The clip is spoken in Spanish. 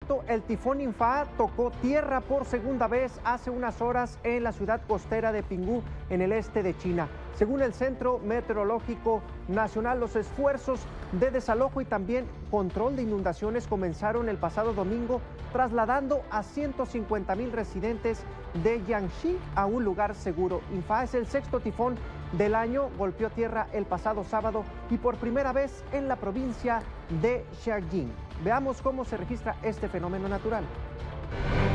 cierto, el tifón Infa tocó tierra por segunda vez hace unas horas en la ciudad costera de Pingú, en el este de China. Según el Centro Meteorológico Nacional, los esfuerzos de desalojo y también control de inundaciones comenzaron el pasado domingo, trasladando a 150,000 residentes de Jiangxi a un lugar seguro. Infa es el sexto tifón del año, golpeó tierra el pasado sábado y por primera vez en la provincia de Xiaojing. Veamos cómo se registra este fenómeno natural.